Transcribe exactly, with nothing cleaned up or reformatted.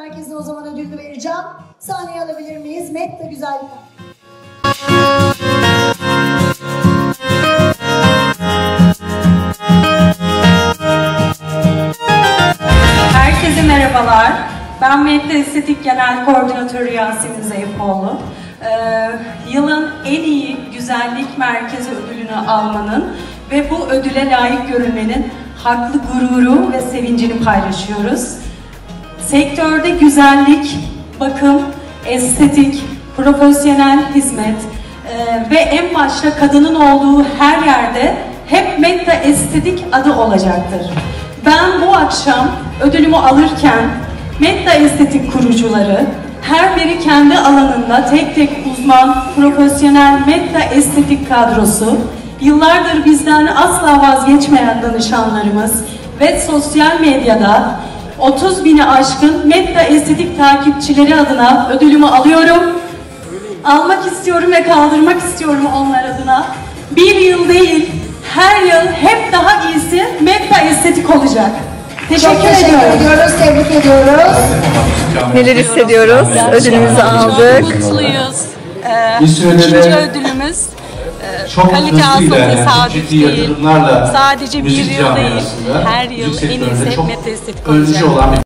Merkezi'ne o zaman ödülünü vereceğim. Sahneye alabilir miyiz? Metta Güzellik. Herkese merhabalar. Ben Metta Estetik Genel Koordinatörü Yasemin Zeyfoğlu. Ee, yılın en iyi güzellik merkezi ödülünü almanın ve bu ödüle layık görülmenin haklı gururu ve sevincini paylaşıyoruz. Sektörde güzellik, bakım, estetik, profesyonel hizmet e, ve en başta kadının olduğu her yerde hep Metta Estetik adı olacaktır. Ben bu akşam ödülümü alırken Metta Estetik kurucuları, her biri kendi alanında tek tek uzman, profesyonel Metta Estetik kadrosu, yıllardır bizden asla vazgeçmeyen danışanlarımız ve sosyal medyada otuz bini aşkın Metta Estetik takipçileri adına ödülümü alıyorum. Almak istiyorum ve kaldırmak istiyorum onlar adına. Bir yıl değil, her yıl hep daha iyisi Metta Estetik olacak. Teşekkür, Çok teşekkür ediyorum. ediyoruz, tebrik ediyoruz. Neler hissediyoruz? Ödülümüzü aldık. Çok mutluyuz. Ee, Bir sürede ikinci de ödülümüz e, çok kalite hızlı aslında ilerleyen, tesadüf ciddi değil. yatırımlarla Sadece bir müzik yıl değil, camiasında, her yıl müzik en iyisi sektöründe hep çok Metta Estetik öncü olacak. olan bir